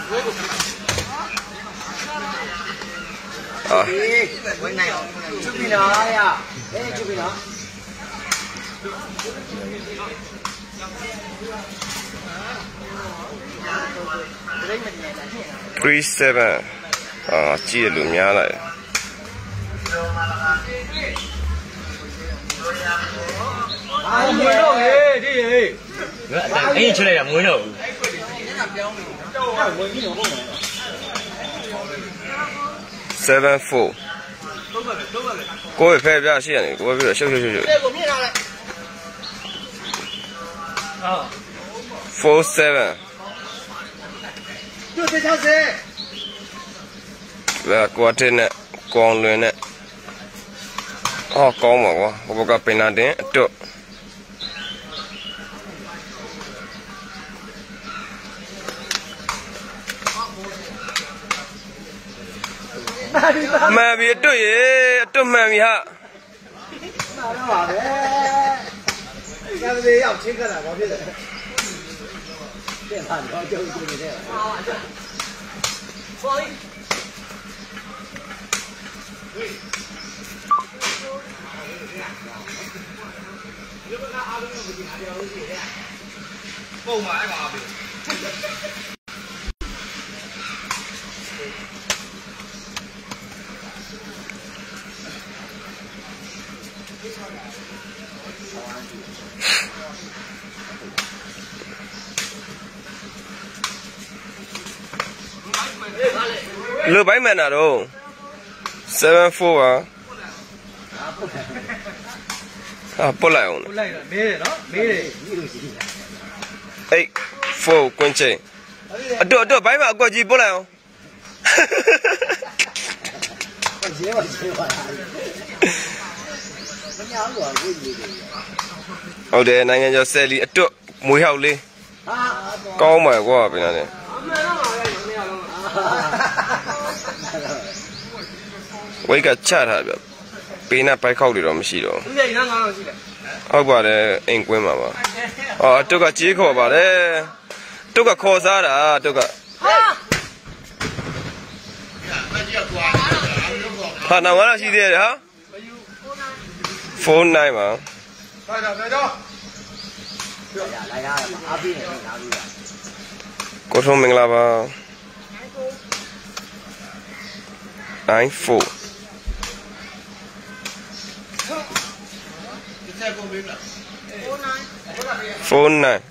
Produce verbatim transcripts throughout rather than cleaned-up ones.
啊。 出品了呀，哎，出品了。 three seven 啊，记录များ嚟。 啊，没肉耶，这耶。 哎，出来了，没肉。 seven four。嗰位飛比較先人，嗰位邊度？少少少少。 啊。 four seven。 就這條線。 嗱，嗰啲呢，光亂呢。哦，光嘛喎，我不過變那點多。媽咪對嘢，對媽咪哈。 那都好的，要不得要請客了，我覺得。這飯條就是這個。放一。購買吧。 六百萬那都 seven four 啊，啊不來哦， 不來了，沒得了，沒得。 eight four 關鍵，啊對對，百萬過去不來哦。 我接我接我。 ဟုတ်တယ်နိုင်ငံကျော်ဆယ်လီအတွတ်မွေးဟောက်လေးကောင်းမယ်ကွာပြန်တယ်ဝိတ်ကချထားပြပေးနဲ့ပိုက်ခောက်တွေတော့မရှိတော့ဟုတ်ပါတယ်အိမ်ကွင်းမှာပါအော်အတွတ်ကကြီးခေါ်ပါတယ်အတွတ်ကခေါ်စားတာအတွတ်ကဟာနောက်မှရှိသေးတယ်ဟာfour nine ပါ来着来着来呀阿斌也拿住了ကိုထုံးမင်္ဂလာပါ nine four four nine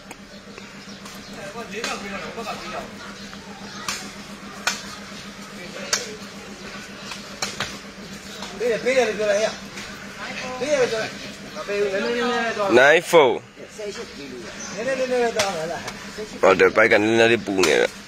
ပေးတယ်ပေးတယ်ပြောလိုက်ရပေးတယ်ပြောလိုက် nine four နည်းနည်းနည်းနည်းတော့လာဟုတ်တယ်ဘိုက်ကနည်းနည်းလေးပူနေတယ်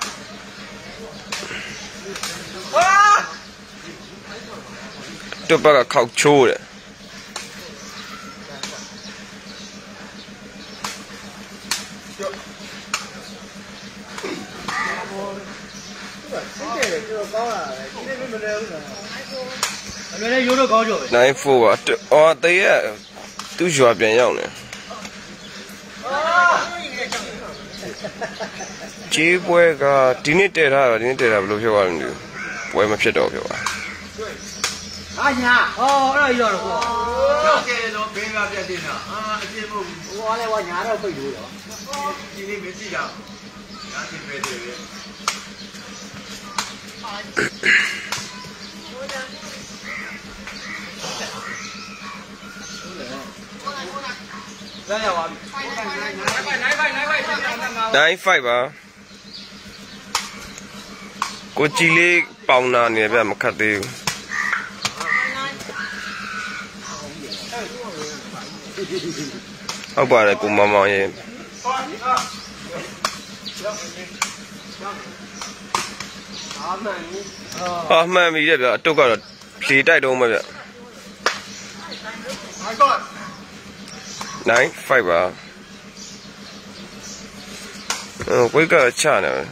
တော့ဘက်ကခောက်ချိုးတယ်အမေလည်းရိုးတော့ကောင်းကြပဲ nine four อ่ะအော်တေးရသူ့ရွာပြန်ရောက်နေကြီးပွဲကဒီနေ့တည့်ထားတော့ဒီနေ့တည့်တာဘယ်လိုဖြစ်သွားလဲမသိဘူးပွဲမဖြစ်တော့ဖြစ်သွားဟာညာဟောအဲ့ဒါကြီးတော့ရောက်တယ်တော့ဘင်းကပြတ်နေတာအာအပြစ်မဟုတ်ဘူးဟိုကလည်းဟောညာတော့ပိတ်လို့တော့ဒီနေ့မကြည့်ရအောင်ညာချင်းပဲတယ်ပဲရရပါပြီ nine five ပါကိုကြည်လေးပေါင်နာနေပြမခတ်သေးဘူးဟုတ်ပါတယ်ကိုမောင်မောင်ရေအာမှန်ပြီတဲ့ဗျအတုတ်ကတော့လေတိုက်တော့မှဗျnine five ပါအော်ဝိတ်ကချနေတယ်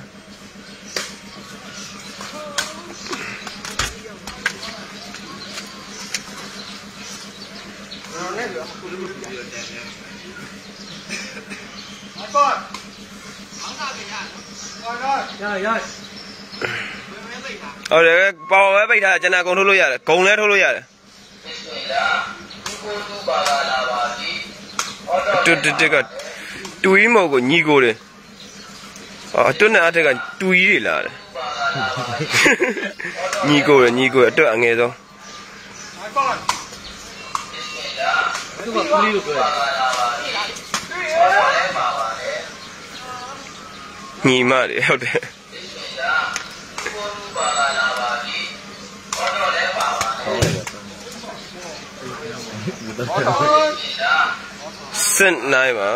ဟဟုတ်တယ်ပေါ်ပဲပိတ်ထားကျွန်တော်ကုန်ထုတ်လို့ရတယ်ဂုံလည်းထုတ်လို့ရတယ်တွတ်တက်ကတူကြီးမဟုတ်ကိုညီကိုတယ်အော်တွတ်နဲ့အထက်ကတူကြီးတွေလာတယ်ညီကိုတယ်ညီကိုအတွက်အငယ်ဆုံးသူကကူလီလို့ပြောတယ်ညီမတွေဟုတ်တယ်စင်နိုင်ပါ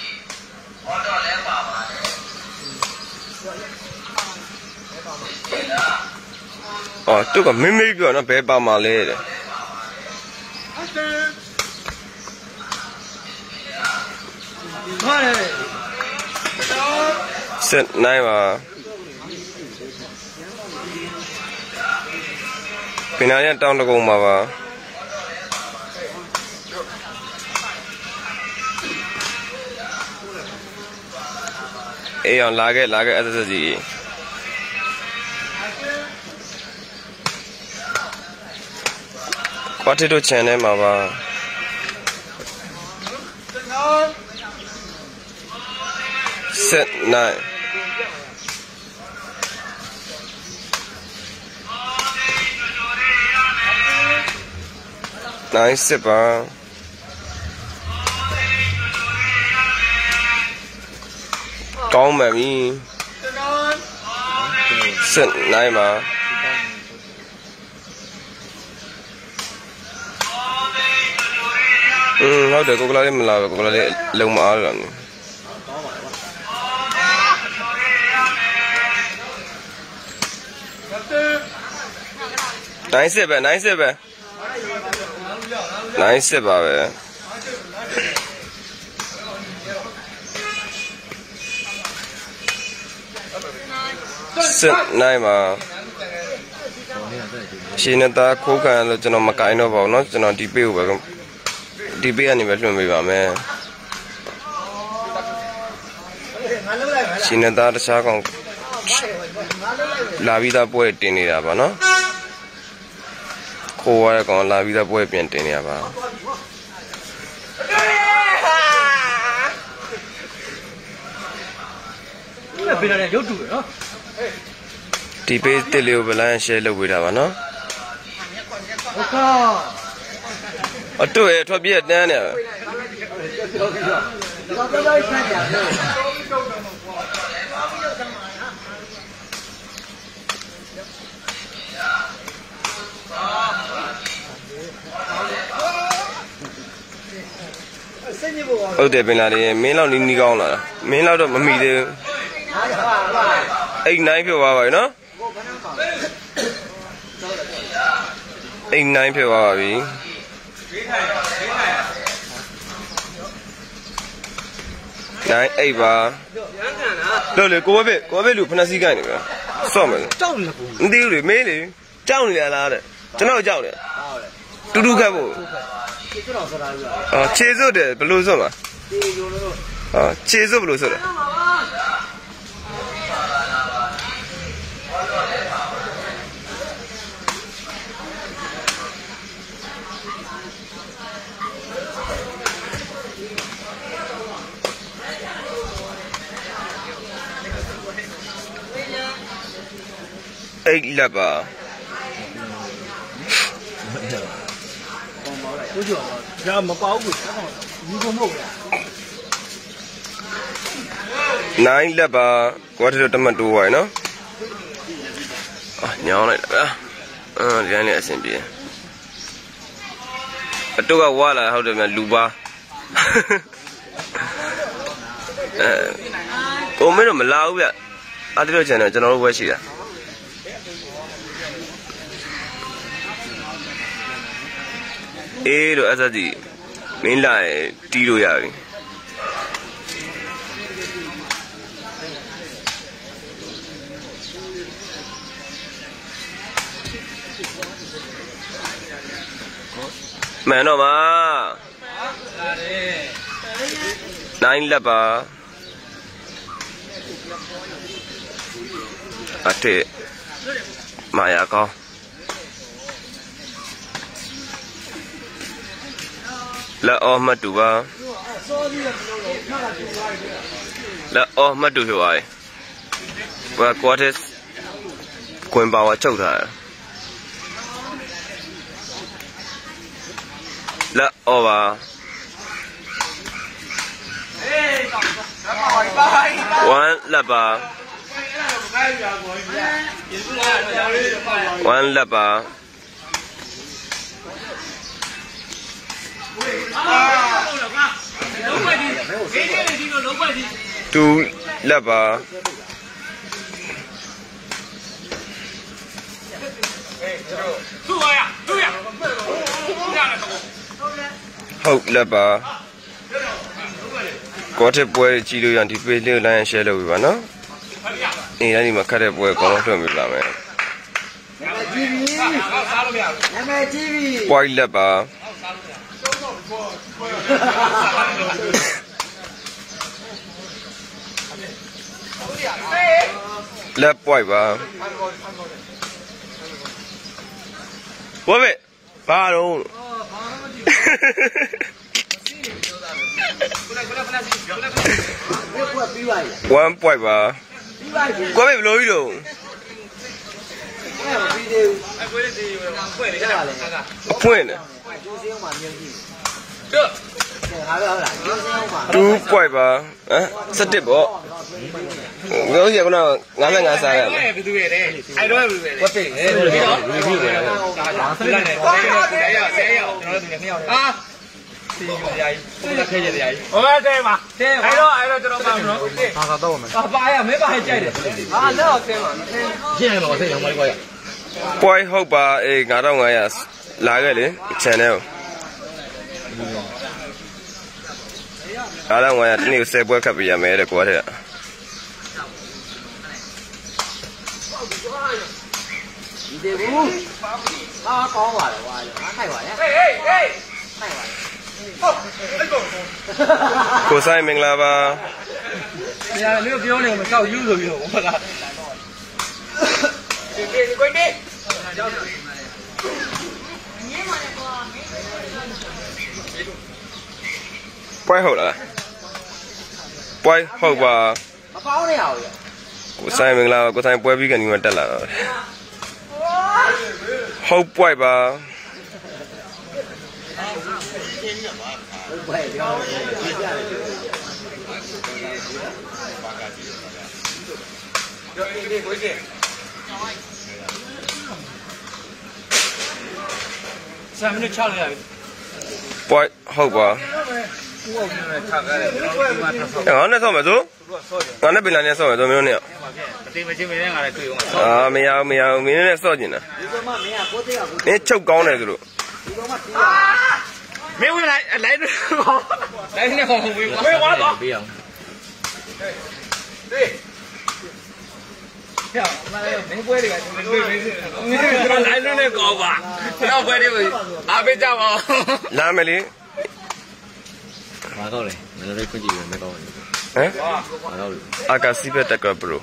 အော်သူကမင်းမေးပြောနော်ဘယ်ပါမှာလဲတဲ့စင်နိုင်ပါပင်နာရတောင်းတကုံပါပါအေးအောင်လာခဲ့လာခဲ့အဲ့ဒါစီကွာတီတို channel မှာပါset nine nine set ပါကောင်းမှပြီစက်နိုင်ပါอืมဟုတ်တယ်ကိုကလာလေးမလာပဲကိုကလာလေးလုံမအားလို့နိုင်စစ်ပဲနိုင်စစ်ပဲနိုင်စစ်ပါပဲစက်နိုင်ပါရှင်းနေတာခိုးခံလို့ကျွန်တော်မကိုင်းတော့ပါဘူးเนาะကျွန်တော်ဒီပေးကိုပဲဒီပေးကနေပဲလွှင့်ပေးပါမယ်ရှင်းနေတာတခြားကောင်လာပြီးသားပွဲတင်နေတာပါเนาะခိုးရတဲ့ကောင်လာပြီးသားပွဲပြန်တင်နေတာပါဘယ်နဲ့ရုပ်တူရနော်ဒီပေးတစ်လေးကိုဗလန် share လုပ်ပေးတာပါနော်ဟုတ်ကဲ့အတူရထွက်ပြည့်တန်းနေဟုတ်တယ်ပင်လာလေးမင်းလောက်နီးနီးကောင်းလာတာမင်းလောက်တော့မမီသေးဘူးအိတ်နိုင်ဖြစ်သွားပါပြီနော်အိတ်နိုင်ဖြစ်သွားပါပြီနိုင်အိတ်ပါလို့လေကိုဝဲပဲကိုဝဲပဲလူဖနစီကိုင်းနေပြီစော့မယ်ကြောက်နေဘူးမသိဘူးလေမင်းလေကြောက်နေရလားတဲ့ကျွန်တော်ကြောက်တယ်တူတူခတ်ဖို့အော်ခြေစွတ်တယ်ဘယ်လိုစွတ်မှာအော်ခြေစွတ်ဘယ်လိုစွတ်လဲအိတ်လက်ပါကိုကျော်ဒါမပေါဘူးကွာဒီကမဟုတ်နိုင်လက်ပါကွာတဲ့တမတ်တိုးဝိုင်းနော်အာညောင်းလိုက်တာဗျာအာဒီတိုင်းလေးအဆင်ပြေအတုတ်ကဝါလာဟုတ်တယ်မြန်လူပါအဲကိုမင်းတော့မလာဘူးဗျအားတိတော့ချန်တယ်ကျွန်တော်တို့ဝဲရှိတာအေးတော့အစတိမင်းလာတီးလို့ရပြီမှန်တော့ပါနိုင်လက်ပါအထက်မာယာကောင်းလက်အော်မှတ်တူပါလက်အော်မှတ်တူဖြစ်သွားပြီဘာကွာတစ်ကွင်ပါဝါချုပ်ထားတယ်လက်အော်ပါone လက်ပါone လက်ပါtwo လက်ပါဟုတ်လက်ပါကောတဲ့ပွဲကြည့်လို့ရဒီပေးလေးလိုင်း share လုပ်ပြပါနော်အေးအဲ့ဒီမှာခက်တဲ့ပွဲအကုန်လုံးထွက်ပြလာမယ်နာမည်ကြီးပြီနာမည်ကြီးပြီ point လက်ပါလက် point ပါဝဲဘာတော့one point ပါကွာဘယ်လိုကြီးတော့ဖွင့်တယ်two point ပါဟမ်sevenပေါ့ငါတို့ကကတော့fifty-fiveစားရတယ်ဘယ်သူရဲ့လဲအဲ့တော့ဘယ်သူရဲ့လဲဝက်ပိတ်လေဘယ်လိုလဲဘယ်လိုလဲဒါဆက်လိုက်တယ်ဆယ်ရောက်ဆယ်ရောက်ကျွန်တော်တို့ဒီနေ့နှစ်ယောက်အာစီးကြရည်ပုံသက်ခဲကြရည်ဟောတဲ့ပါတဲ့အဲ့တော့အဲ့တော့ကျွန်တော်ပါမလို့ဟာသာတော့မယ်ဟာပါရမဲပါကြိုက်တယ်ဟာလက်တော့ဆင်းပါရှင်းတော့စိတ်အောင်မလိုက်ပါရ point ဟုတ်ပါအေးfifty-fiveလာခဲ့လေ channel fifty-fiveတနေ့tenပွဲခတ်ပြရမယ်တဲ့ကွာတဲ့ဒီဘူးဟာကောင်းပါလေကွာငါထိုက်ပါရဲ့ဟေးဟေးဟေးထိုက်ပါဟုတ်အဲ့ကောင်ကိုဆိုင်မင်္ဂလာပါဆရာလည်းပြောနေမှာကြောက်ယူဆိုပြီးတော့ဟုတ်လားဒီဒီကိုနေကြောက်တယ်ငင်းပါလေကွာ point ဟုတ်လား point ဟုတ်ပါမပေါင်းနေရဘူးကိုဆိုင်မင်္ဂလာကိုဆိုင်ပွဲပြီးကနေမှတက်လာတော့ဟုတ် point ပါဘယ်ပြောဒီကြတယ်ပြောနေနေကိုကြီးဆယ်မိနစ်ချလိုက်ရပြီ point ဟုတ်ပါဟုတ်ကဲ့ထားကြတယ်ကျွန်တော်ဒီမှာထပ်ဆော့ငါနဲ့ဆော့မယ်ဆိုငါနဲ့ပင်လာနဲ့ဆော့မယ်ဆိုမင်းတို့နဲ့မတင်မချင်းမင်းနဲ့ငါလည်းတွေ့အောင်အာမရဘူးမရဘူးမင်းနဲ့ဆော့ကျင်တာဒီကောင်မမင်းကကိုသေးကကိုမင်းချုပ်ကောင်းတယ်သူတို့ဒီကောင်မတီးမင်းဝင်လိုက်လိုက်လိုက်နေခေါင်းဝင်ဝေးသွားတော့ပေးအောင်ဟေးဟေးဟဲ့မလေးမင်းပွဲတွေကတွေ့တွေ့မင်းကျွန်တော်လိုက်နေကောင်းပါကျွန်တော်ပွဲတွေကိုအားပေးကြပါလာမယ်လေမကောင်းလေမင်းတို့ခွင့်ကြည့်ရမယ်ကောင်းတယ်ဟမ်မကောင်းလေအာကာစီဘက်တက်ကဘရိုဟေး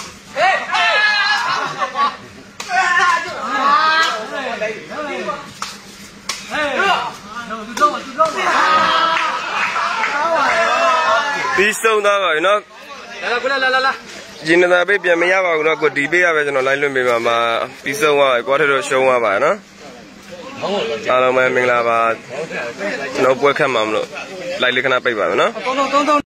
ပြီးဆုံးသွားပါပြီနော်လာလာကိုလာလာလာဂျင်းနာပေးပြန်မရပါဘူးနော်ကိုဒီပေးရပဲကျွန်တော်လိုက်လွှင့်ပေးပါမှာပြီးဆုံးသွားပြီကွာထတော့ရှုံးသွားပါနော်အားလုံးပဲမင်္ဂလာပါကျွန်တော်ပွဲခတ်မှာမလို့လိုက်လေးခဏပိတ်ပါမယ်နော်